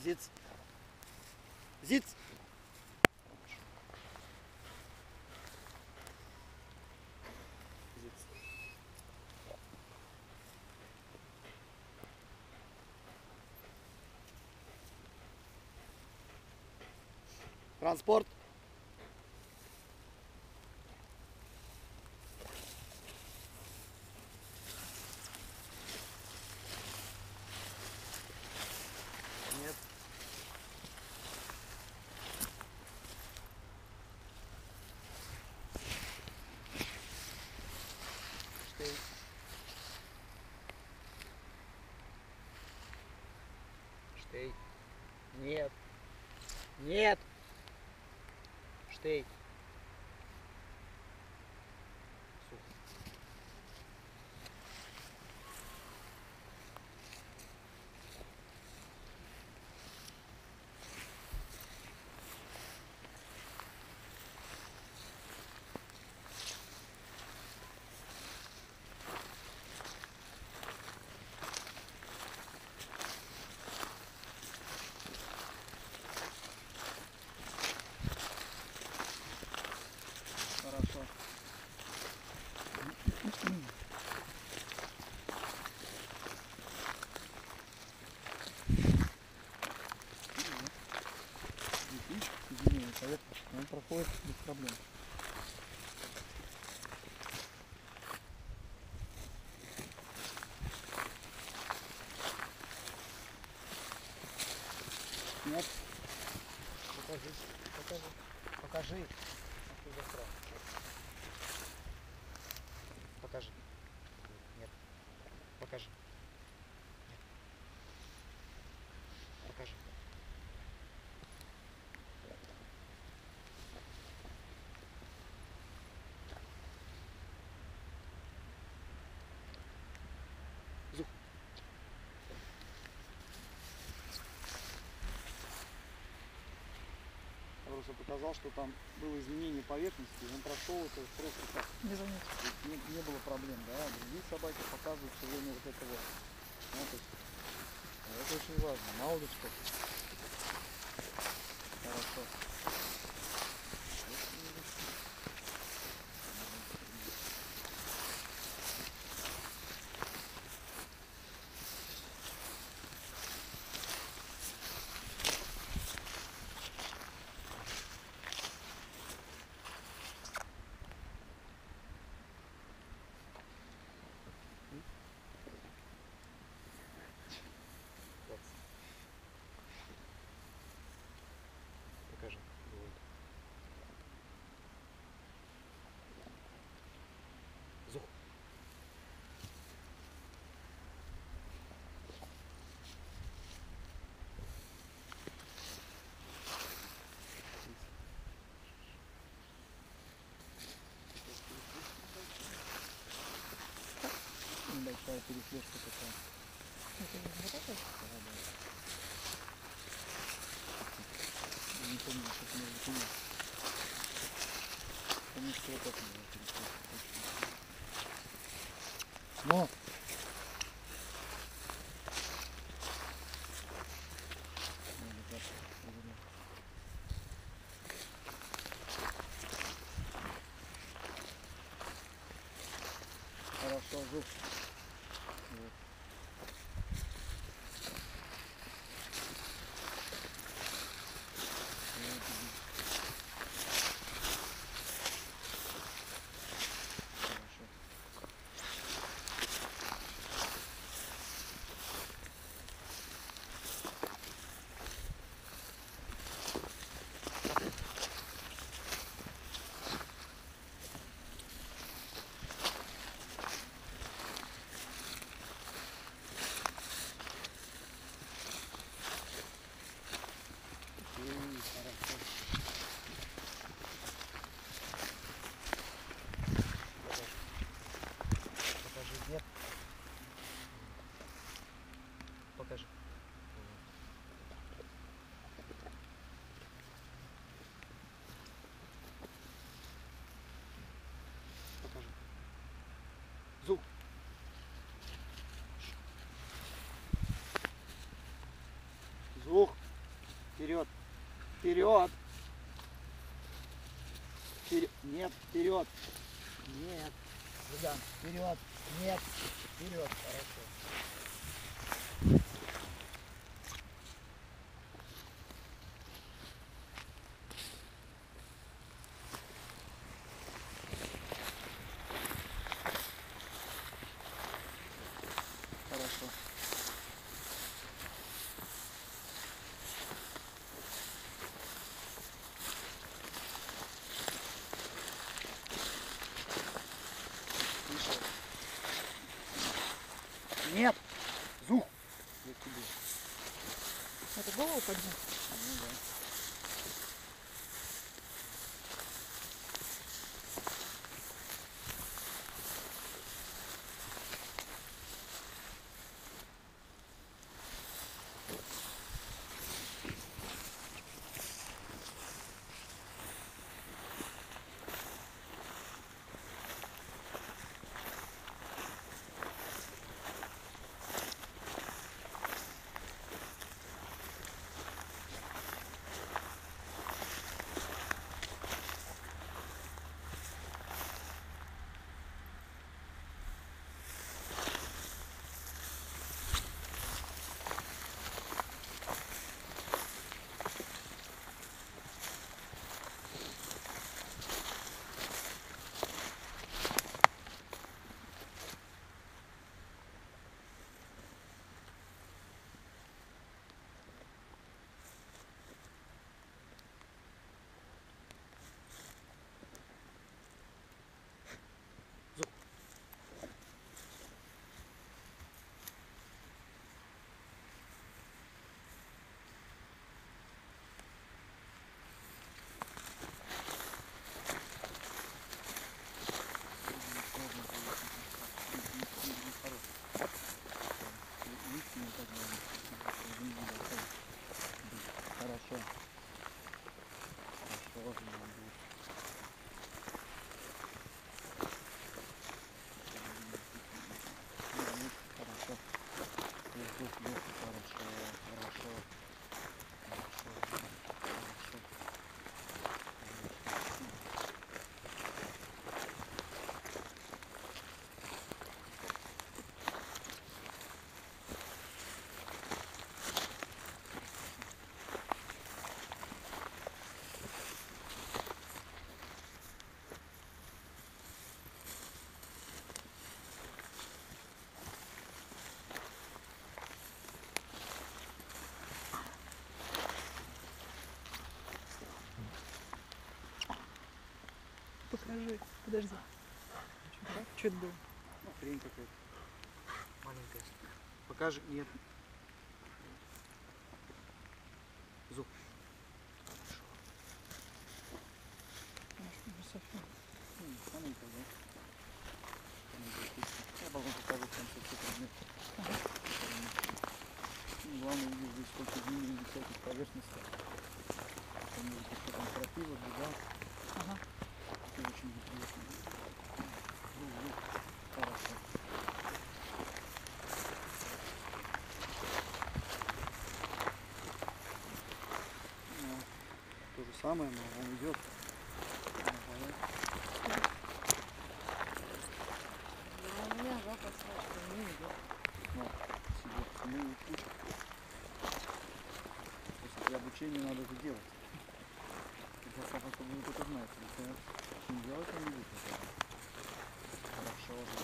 Sitz. Sitz. Sitz. Транспорт. Нет. Штей. Штей. Нет. Нет. Штей. Сухо. Хорошо. Извини, поверхность, он проходит без проблем. Нет. Покажи. Покажи. Покажи. Покажи. Нет. Покажи. Нет. Покажи. Зух. Я просто показал, что там было изменение поверхности, он прошел это просто так. Не было проблем, да. Другие собаки показывают все время вот это вот. Ну, то есть, это очень важно. Мало ли что. Хорошо. Покажи. Зух. Небольшая переслежка такая. Это не вот это? Не помню, что это не запомнил. Помню, что вот это была переслежка. Но! Хорошо, жук. Вот. Вперед. Вперед. Нет, вперед. Нет. Жиган, вперед. Нет. Вперед. Хорошо. Хорошо. Тише. Нет. Зух. Я тебе. Это голову поднял? Ну да. Хорошо. Хорошо. Хорошо. Воздух, хорошо. Хорошо. Хорошо. Хорошо. Покажи. Подожди. Что это было? Ну, хрень какая-то. Маленькая. Покажи. Нет. Зуб. Совсем. Маленькая, да? Я потом покажу в конце, что предмет. Главное, видишь, здесь сколько дней всяких поверхностей. Там может быть, что там крапива, беда. Ага. Это очень интересно. Хорошо. Ну, то же самое, но он идет. У меня запах сразу не идет. Но себе семейный путь. После обучения надо это делать. Когда собака будет это знать. Если не делать, он не будет этого. Хорошо, да.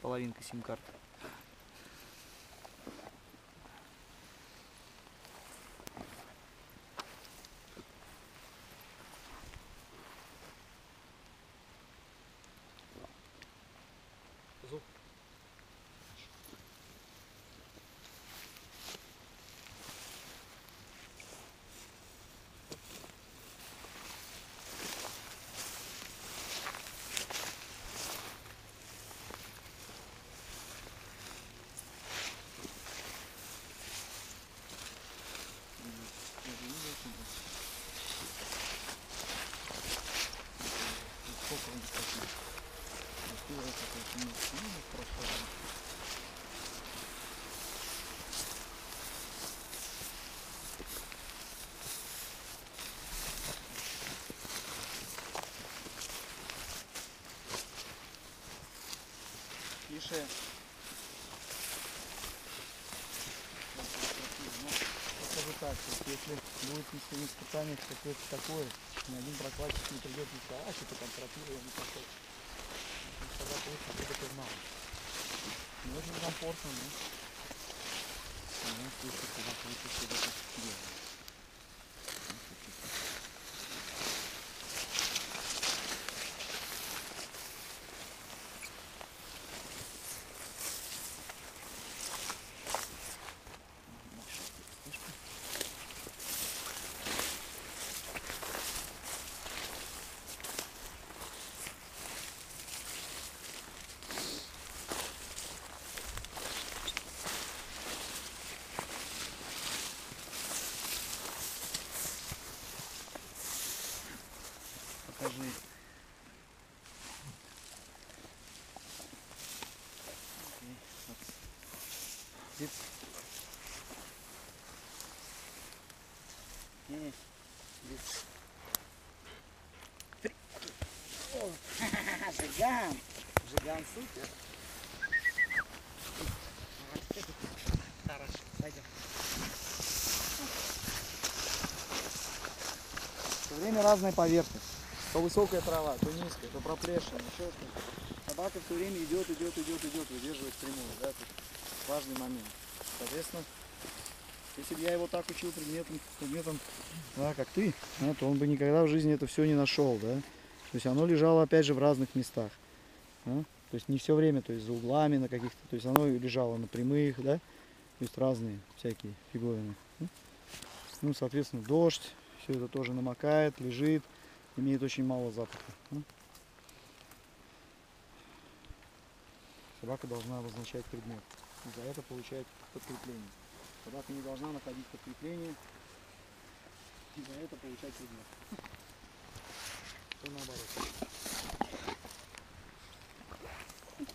половинка сим-карты. Сколько он такой? Тише. Скажу так, что если будет на испытаниях какое-то такое, ни один прокладчик не придет и скажет, а что-то там пропил, не такой. Тогда получится, что это знал. Не очень комфортно, но в любом случае, когда получится все это делать. Покажи. Зип. Зип. О, Жиган. Жиган супер. Хорошо, пойдем. Все время разная поверхность. То высокая трава, то низкая, то проплешина, еще что-то. Собака все время идет, выдерживает прямую. Да? Тут важный момент. Соответственно, если бы я его так учил предметом, да, как ты, да, то он бы никогда в жизни это все не нашел. Да? То есть оно лежало опять же в разных местах. Да? То есть не все время, то есть за углами на каких-то, то есть оно лежало на прямых, да? То есть разные всякие фиговины. Ну, соответственно, дождь, все это тоже намокает, лежит. Имеет очень мало запаха. Собака должна обозначать предмет. И за это получает подкрепление. Собака не должна находить подкрепление и за это получать предмет. То наоборот.